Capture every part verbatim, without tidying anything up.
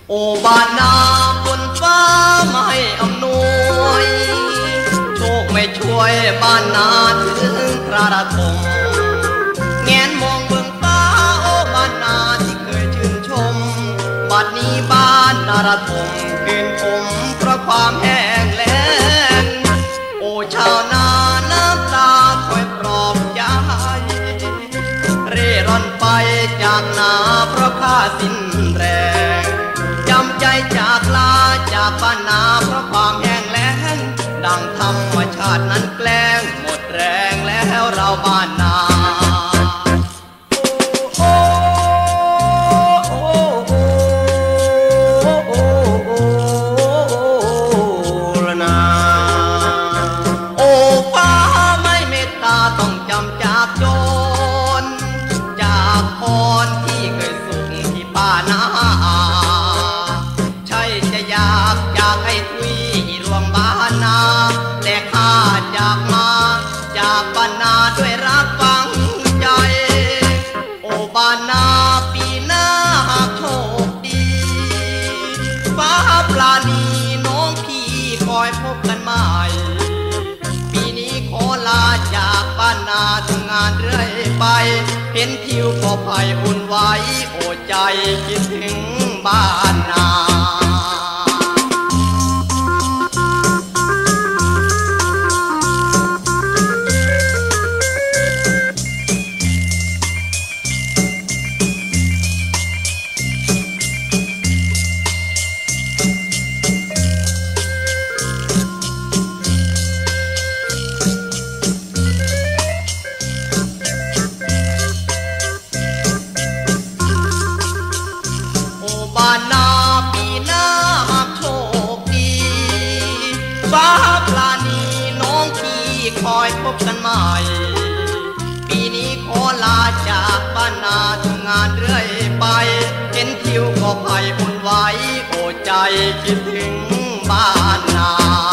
โอ้บ้านนาฝนฟ้าไม่อำนวยโชคไม่ช่วยบ้านนาถึงกระระทมแงนมองเบื้องฟ้าโอ้บ้านนาที่เคยชื่นชมบัดนี้บ้านนาระทมคืนผมเพราะความแห้งแล้งโอ้ชาวนาน้ำตาคอยปลอบใจเร่ร่อนไปจากนาเพราะข้าสิ้นแรงจำใจจากลาจากบ้านนาเพราะความแห้งแล้งดังธรรมชาตินั้นแกล้งหมดแรงแล้วเราบ้านนาต้องจำจากโจรจากพรที่เคยสุขที่ป่านาใช่จะอยากอยากให้ทุยรวงบ้านนาแต่ข้าจากมาจากบ้านนาด้วยรักฝังใจโอ้บ้านนาปีหน้าหากโชคดีฟ้าปลาณีน้องพี่คอยพบกันใหม่ขอลาจากบ้านนาทำงานเรื่อยไปเห็นทิวก็ภัยอุ่นไหวโอ้ใจคิดถึงบ้านนาบ้านนาปีหน้าหากโชคดีฟ้าปลาณีน้องพี่คอยพบกันใหม่ปีนี้ขอลาจากบ้านนาทำงานเรื่อยไปเห็นทิวก็ภัยอุ่นไหวโอ้ใจคิดถึงบ้านนา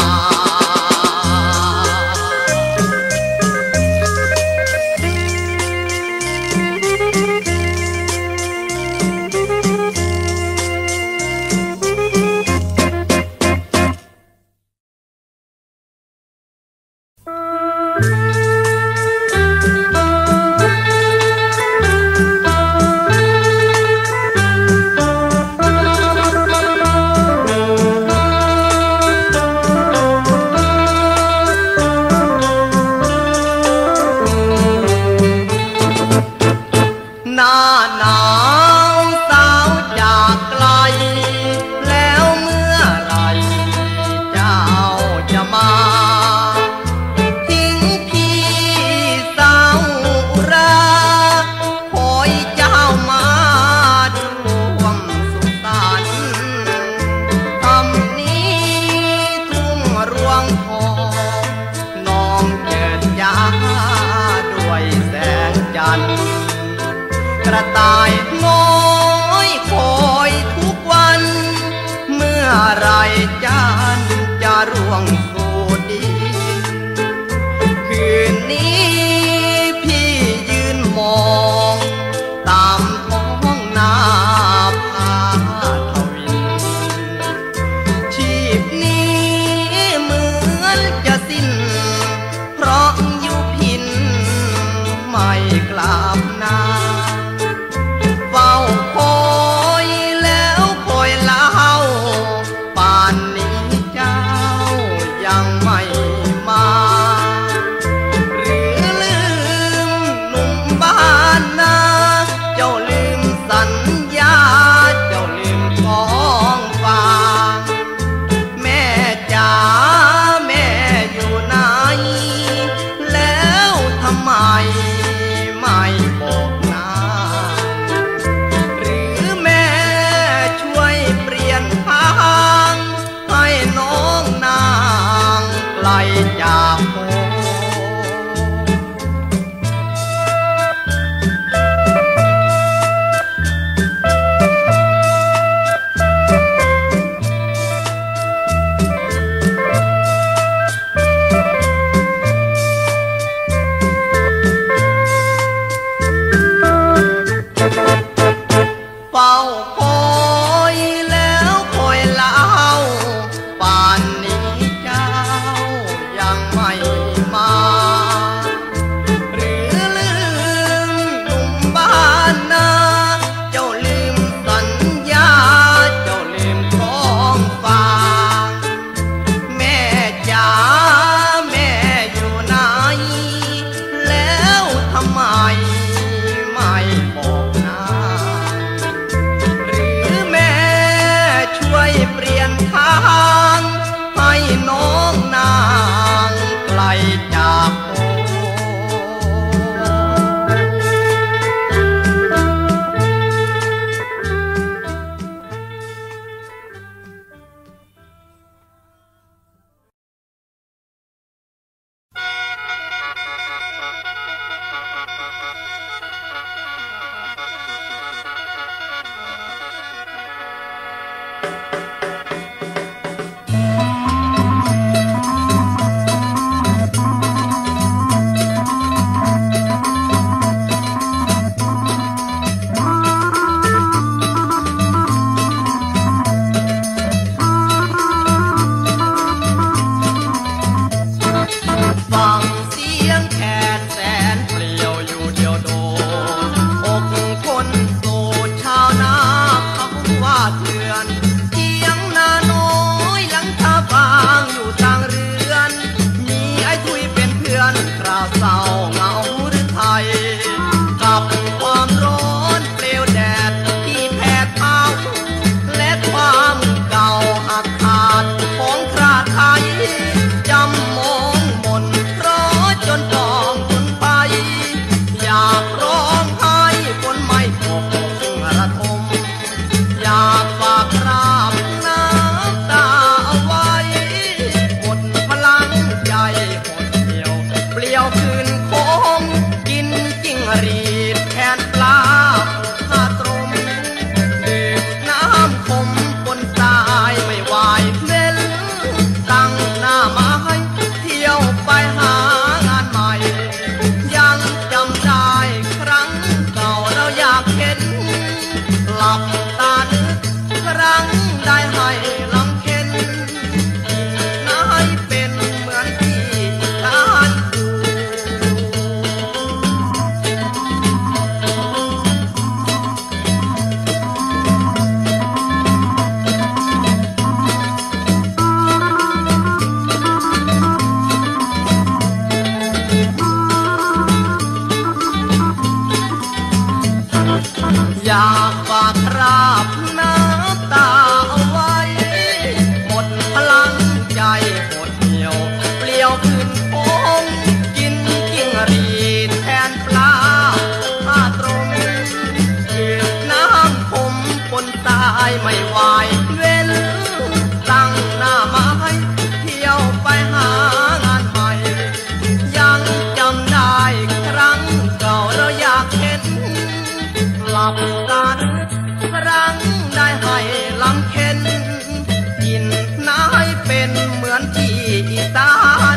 หน้าหนาวสาวจากไกลแล้วเมื่อไรเจ้าจะมาทิ้งพี่สาวราคอยเจ้ามาร่วมสุขสันต์คำนี้ทุ่งรวงทองน้องเจิดยาด้วยแสงจันทร์กระต่ายน้อยคอยทุกวันเมื่อไรจันทร์จะร่วงสู่ดินคืนนี้พี่ยืนมองตามท้องนาผาทวินชีพนี้เหมือนจะสิ้นเพราะยุพินไม่กลับนาเฝ้าเว้นตั้งหน้าไม้เที่ยวไปหางานใหม่ยังจำได้ครั้งเก่าเราอยากเห็นหลับกันครั้งได้ให้ลำเค็นกินนายเป็นเหมือนที่อีสาน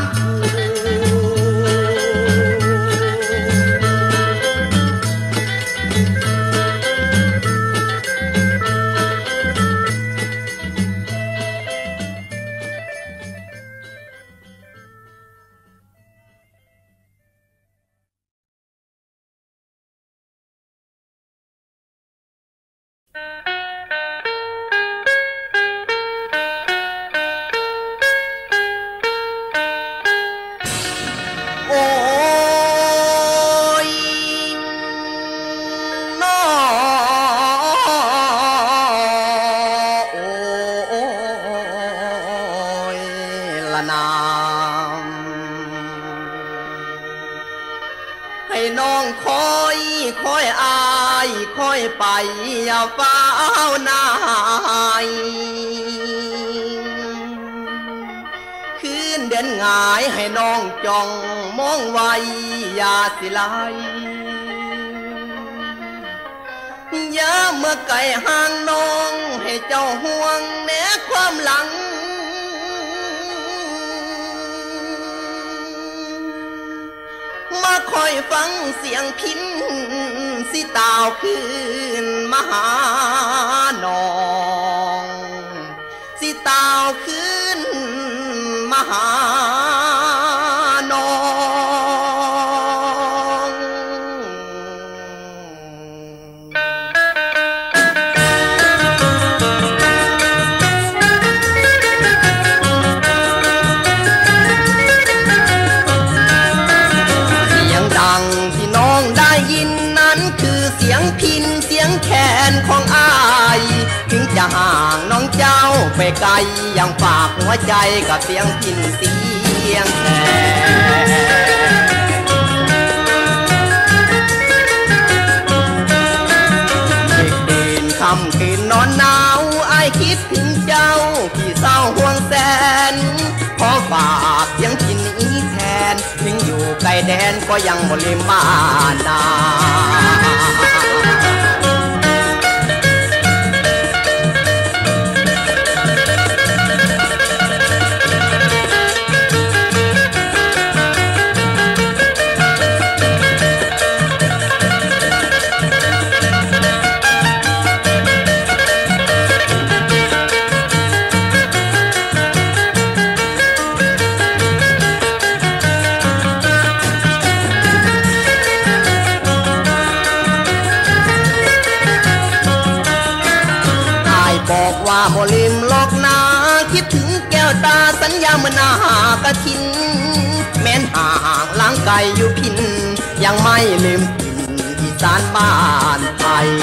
ให้น้องคอยคอยอายคอยไปอย่าเฝ้านายคืนเดินง่ายให้น้องจ้องมองไว้อย่าสิไลอย่าเมื่อไก่ห่างน้องให้เจ้าห่วงแม้ความหลังมาคอยฟังเสียงพินสิตาวคืนมาหาน้องสิตาวคืนมาหาน้องเสียงพินเสียงแขนของอายถึงจะห่างน้องเจ้าไปไกลยังฝากหัวใจกับเสียงพินเสียงแขนเด็กเดินค่ำคืนนอนหนาวอายคิดถึงเจ้าพี่เศร้าห่วงแสนขอฝากเสียงพินนี้แทนถึงอยู่ไกลแดนก็ยังบ่ลืมบ้านนาบอกว่าบ่ลืมลอกนาคิดถึงแก้วตาสัญญาเมื่อหน้ากะทินแม้นห่างล้างไกลอยู่พินยังไม่ลืมถิ่นอีสานบ้านไทย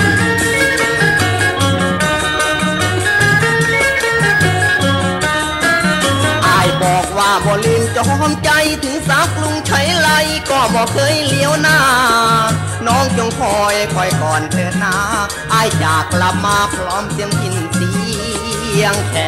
อายบอกว่าบ่ลืมจอมใจถึงสักลุงใช้ไลก็บ่เคยเลี้ยวหน้าน้องจงคอยคอยก่อนเถิดนาอายจากกลับมาพร้อมเสียงพินเสียงแข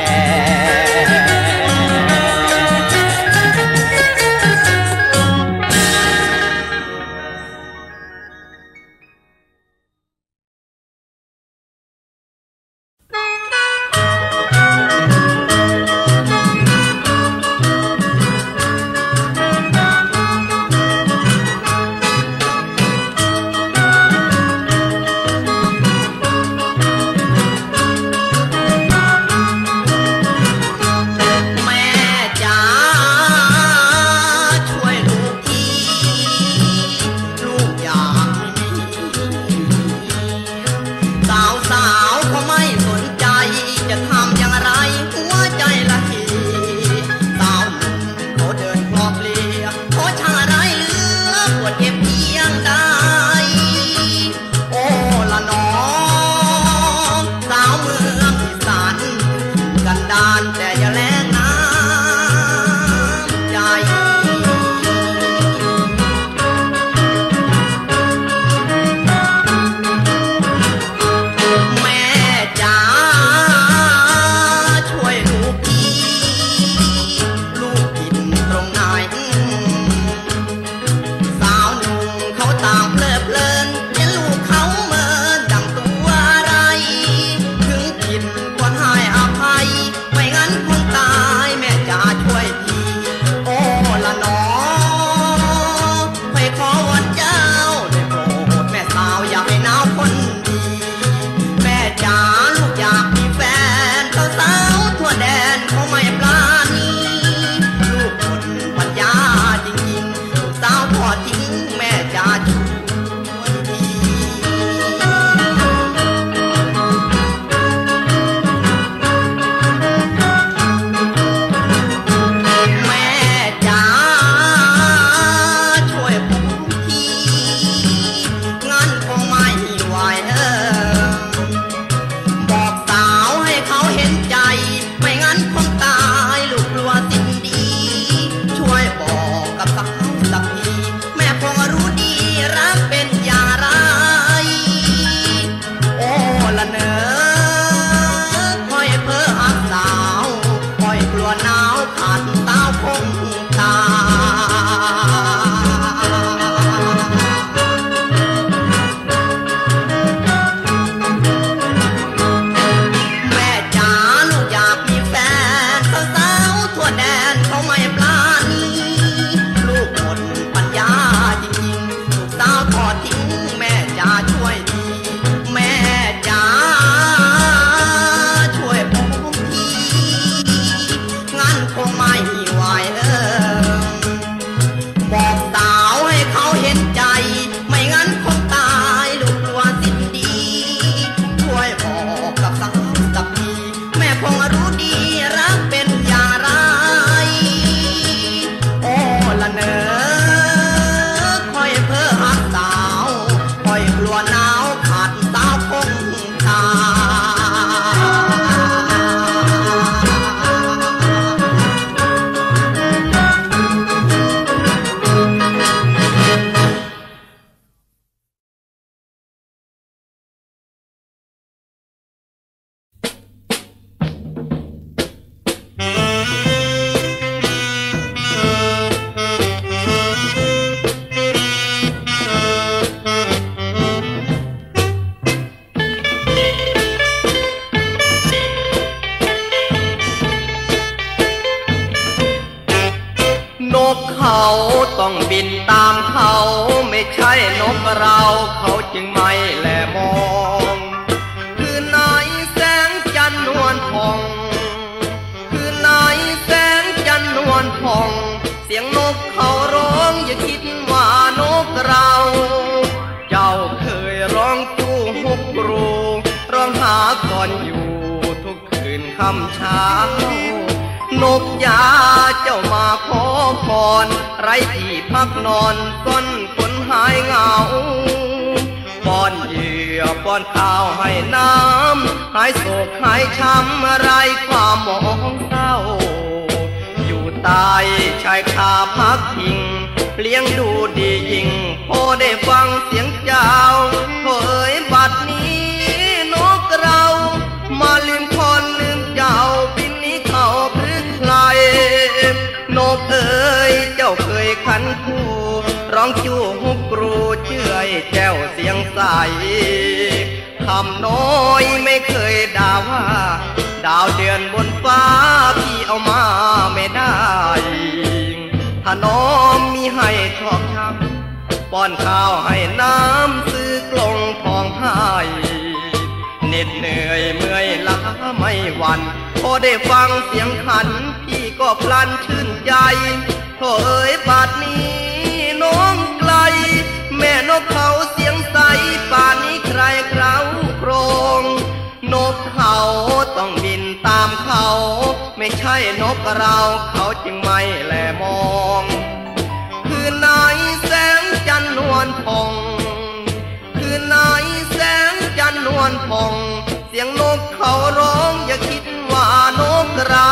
เขาต้องบินตามเขาไม่ใช่นกเราเขาจึงไม่แลมองคืนไหนแสงจันทร์นวลผ่องคืนไหนแสงจันทร์นวลผ่องเสียงนกเขาร้องอย่าคิดว่านกเราเจ้าเคยร้องจู้ฮุกรูร้องหาก่อนอยู่ทุกคืนค่ำเช้านกยาเจ้ามาขอพรไร้ที่พักนอนต้นคนหายเหงาป้อนเหยื่อป้อนข้าวให้น้ำหายโศกหายช้ำไร้ความมองเศร้าอยู่ใต้ชายคาพักพิงเลี้ยงดูดียิ่งพอได้ฟังเสียงเจ้าเอ่ยบัดนี้นกเรามาลืมคนลืมเจ้าบินนี้เขาพรึกใครนกเอ๋ยเจ้าเคยขันคู่ร้องจู้ฮุกกรูเชื่อยแจ้วเสียงใสคำน้อยไม่เคยด่าว่าดาวเดือนบนฟ้าพี่เอามาไม่ได้ถ้าน้อมมีให้ชอบช้ำป้อนข้าวให้น้ำซื้อกลงทองให้เหน็ดเหนื่อยเมื่อยล้าไม่หวั่นพอได้ฟังเสียงขันพี่ก็พลันชื่นใจโถ่เอ๋ยบัดนี้น้องไกลแม่นกเขาเสียงใสป่านนี้ใครเคล้าโครงนกเขาต้องบินตามเขาไม่ใช่นกเราเขาจึงไม่แลมองคืนไหนแสงจันทร์นวลผ่องคืนไหนแสงจันทร์นวลผ่องเสียงนกเขาร้องอย่าคิดว่านกเรา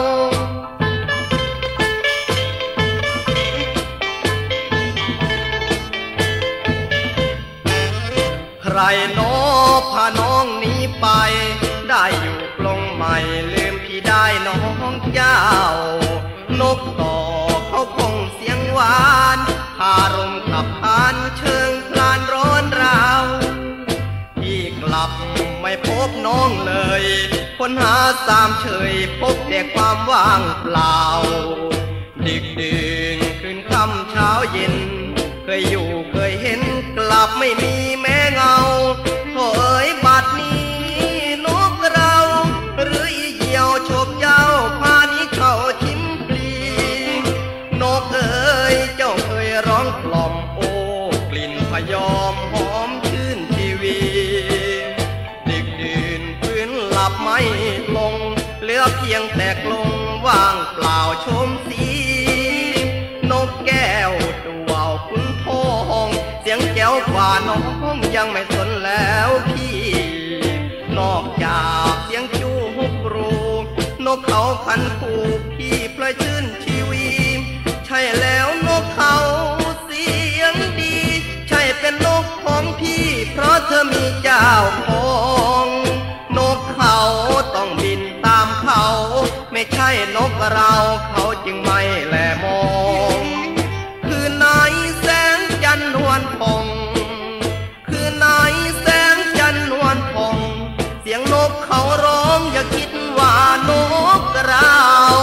ใครน้อพาน้องนี้ไปได้อยู่กลงใหม่ลืมพี่ได้น้องเจ้านกต่อเขาคงเสียงหวานคารมขับพานเชิงพลานร้อนราวพี่กลับไม่พบน้องเลยค้นหาสามเฉยพบแต่ความว่างเปล่าดึกดื่นคืนค่ำเช้าเย็นเคยอยู่เคยเห็นกลับไม่มีแม้เงาโถ่เอ๋ยบัดนี้นกเราหรืออีเหี่ยวโฉบเจ้าพานี้เข้าชิมปลีนกเอ๋ยเจ้าเคยร้องกล่อมโอ้กลิ่นพยอมหอมชื่นชีวีดึกดื่นพื้นหลับไม่ลงเหลือเพียงแต่กลงว่างเปล่าชมสีนกแก้วคุณทองเสียงแก้วกว่าน้องยังไม่สนแล้วพี่นอกจากเสียงจู้ฮุกรูนกเขาขันคู่พี่พลอยชื่นชีวีใช่แล้วนกเขาเสียงดีใช่เป็นนกของพี่เพราะเธอมีเจ้าของนกเขาต้องบินตามเขาไม่ใช่นกเราเขาจึงไม่แลมองคืนไหนแสงจันทร์นวลผ่องคืนไหนแสงจันทร์นวลผ่องเสียงนกเขาร้องอย่าคิดว่านกเรา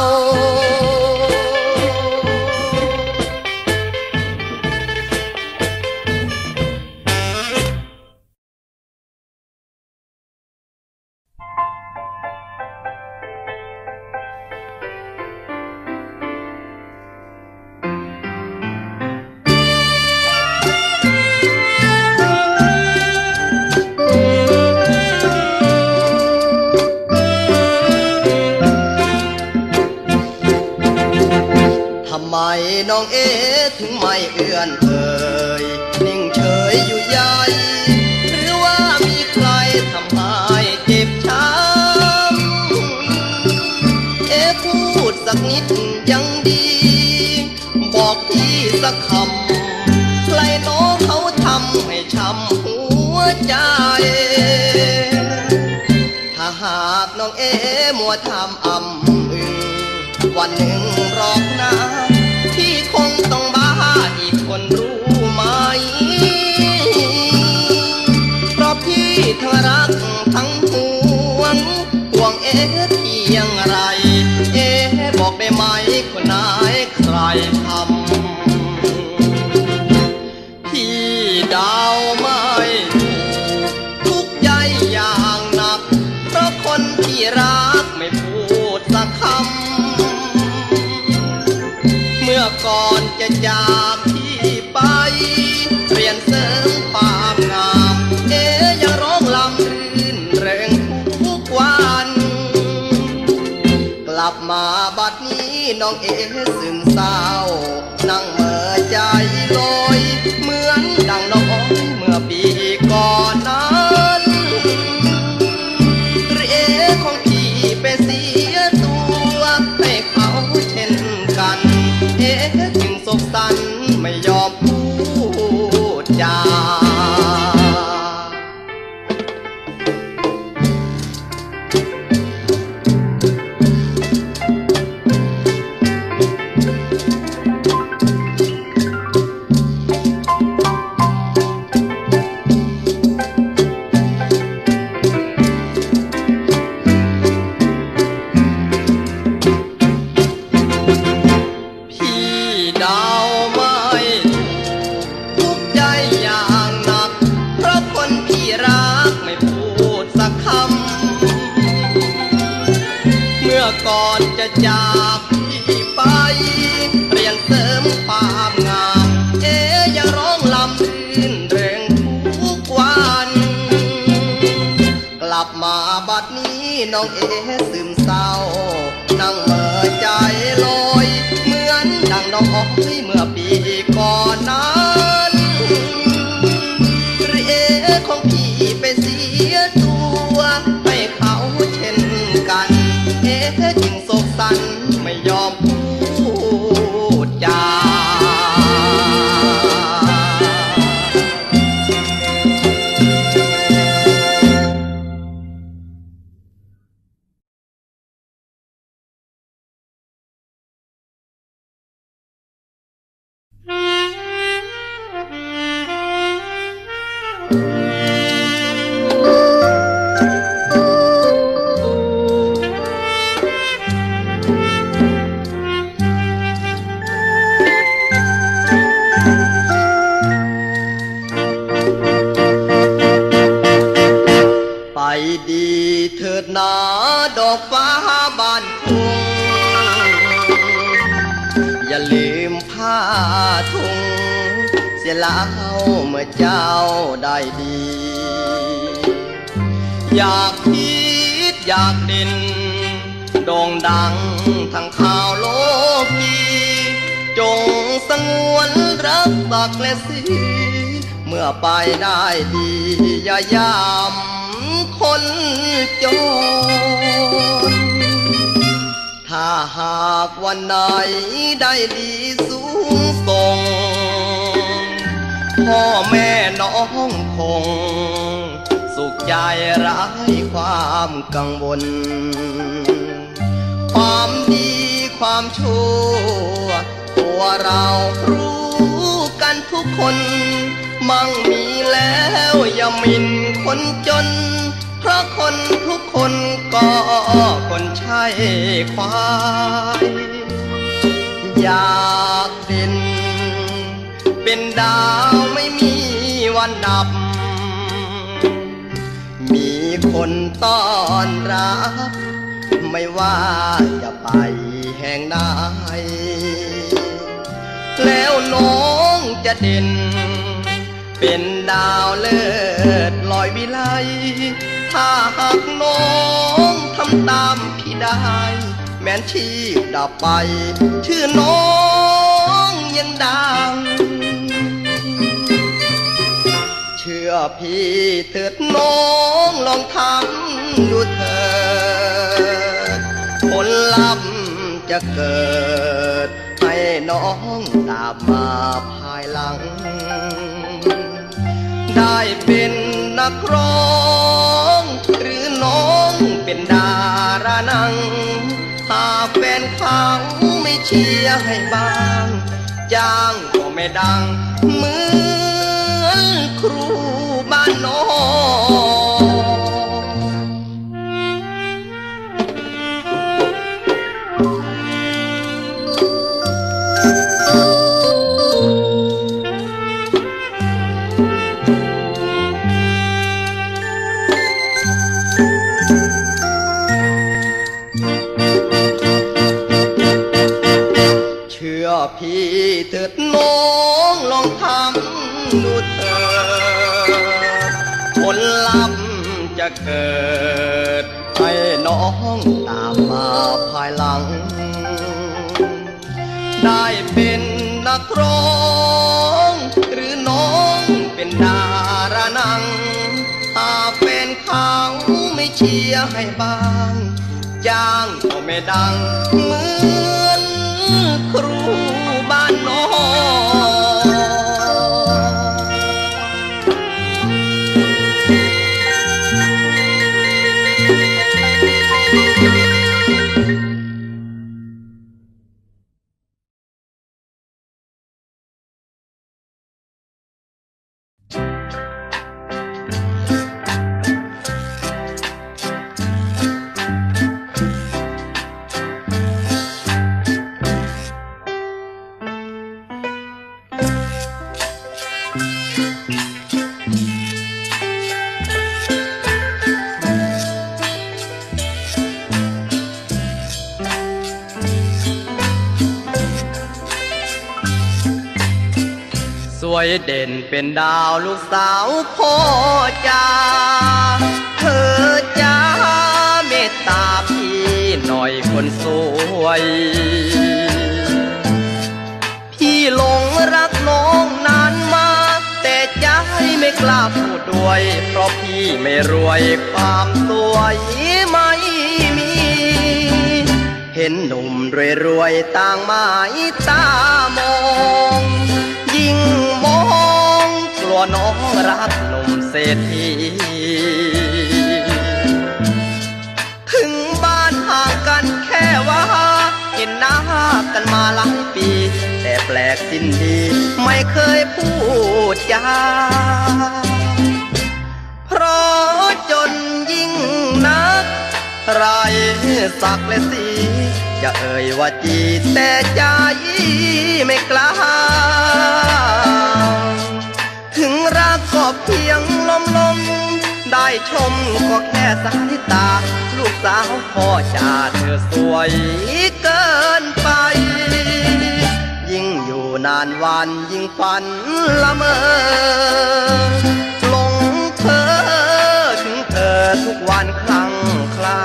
ทำไมน้องเอ๋ถึงไม่เอื้อนเอ่ยนิ่งเฉยอยู่ใหญ่หรือว่ามีใครทำให้เจ็บช้ำเอ๋พูดสักนิดยังดีบอกพี่สักคำใครน้องเขาทำให้ช้ำหัวใจถ้าหากน้องเอ๋มัวทำอ่ำอึงวันหนึ่งรอบหน้าพี่คงต้องบ้าอีกคนรู้ไหมเพราะพี่ทั้งรักทั้งห่วงห่วงเอ๋เพียงไรเอ๋บอกได้ไหมคนไหนใครทำไม่พูดสักคำเมื่อก่อนจะจากพี่ไปเรียนเสริมความงามเอ๊ยยังร้องลำรื่นเริงทุกวันกลับมาบัดนี้น้องเอ๋ซึมเศร้านั่งเมื่อใจลอยเหมือนดังน้องอ้อยเมื่อปีก่อนนั้นหรือเอ๋ของพี่ไปเสียตัวให้เขาเช่นกันเอ๋จึงสกสันไม่ยอมพูดจาก่อนจะจากพี่ไปเรียนเสริมความงามเอ๊ยยังร้องลำรื่นเริงทุกวันกลับมาบัดนี้น้องเอ๋ซึมเศร้านั่งเมื่อใจลอยเหมือนดังน้องอ้อยเมื่อปีก่อนนั้นหรือเอ๋ของพี่ไปเสียตัวให้เขาเช่นกันเอ๊ะจึงโศกสันไม่ยอมพูดจาดีเถิดหนาดอกฟ้าบ้านทุ่งอย่าลืมผ้าทุ่งเสียแล้วเมื่อเจ้าได้ดีอยากคิดอยากเด่นโด่งดังทั้งข่าวโลกีจงสงวนรักสักและสีเมื่อไปได้ดีอย่ายามคนจนถ้าหากวันไหนได้ดีสูงส่งพ่อแม่น้องคงสุขใจไร้ความกังวลความดีความชั่วตัวเรารู้กันทุกคนมั่งมีแล้วอย่าหมิ่นคนจนเพราะคนทุกคนก็คนใช่ควายอยากเด่นเป็นดาวไม่มีวันดับมีคนต้อนรับไม่ว่าจะไปแห่งไหนแล้วน้องจะเด่นเป็นดาวเลิศลอยวิไลถ้าหากน้องทำตามพี่ได้แม้นชีพดับไปชื่อน้องยังดังเชื่อพี่เถิดน้องลองทำดูเถิดผลลัพธ์จะเกิดให้น้องตามมาภายหลังได้เป็นนักร้องหรือน้องเป็นดารานังหากแฟนเขาไม่เชียร์ให้บ้างจ้างก็ไม่ดังเหมือนครูบ้านน้องเถิดน้องลองทำดูเถิดผลลัพธ์จะเกิดให้น้องตามมาภายหลังได้เป็นนักร้องหรือน้องเป็นดารานังหากเป็นเขาไม่เชียร์ให้บ้างจ้างก็ไม่ดังเหมือนครูบ้านน้องสวยเด่นเป็นดาวลูกสาวพ่อจ้าเธอจ้าเมตตาพี่หน่อยคนสวยพี่หลงรักน้องนานมาแต่ใจไม่กล้าพูดด้วยเพราะพี่ไม่รวยความสวยไม่มีเห็นหนุ่มรวยๆต่างหมายตามองยิ่งมองกลัวน้องรักหนุ่มเศรษฐีถึงบ้านห่างกันแค่ว่าเห็นหน้ากันมาหลายปีแต่แปลกสิ้นดีไม่เคยพูดจาเพราะจนยิ่งนักไรสักและสีจะเอ่ยว่าจีแต่ใจไม่กล้าถึงรักก็เพียงลมลมได้ชมก็แค่สายตาลูกสาวพ่อจ่าเธอสวยเกินไปยิ่งอยู่นานวันยิ่งฝันละเมอหลงเธอถึงเธอทุกวันคลั่งไคล้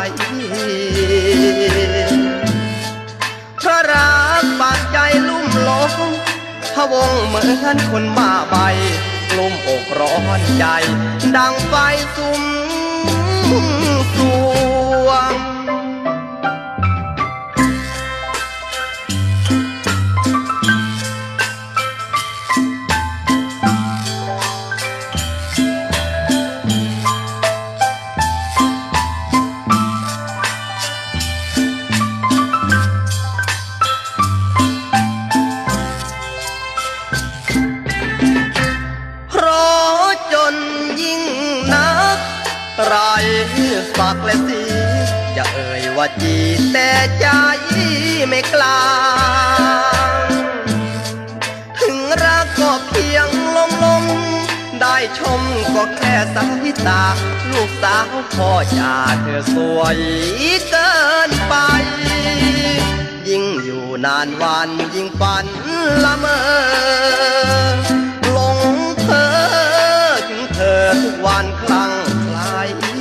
เพราะรักบาดใจลุ่มหลงพะวงเหมือนคนบ้าใบกลุ่มอกร้อนใจดังไฟสุมสวงไรสักและสีจะเอ่ยว่าจีแต่ใจไม่กล้าถึงรักก็เพียงลมลมได้ชมก็แค่สายตาลูกสาวพ่อจ่าเธอสวยเกินไปยิ่งอยู่นานวันยิ่งฝันละเมอหลงเธอถึงเธอทุกวันคลั่งไคล้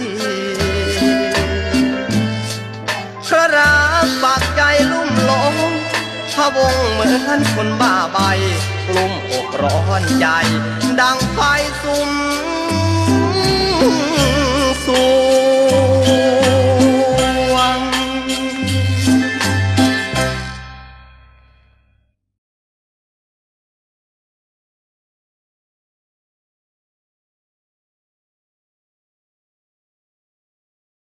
พระรักฝากใจลุ่มหลงพะวงเหมือนคนบ้าใบกลุ่มอกร้อนใจดังไฟสุมสว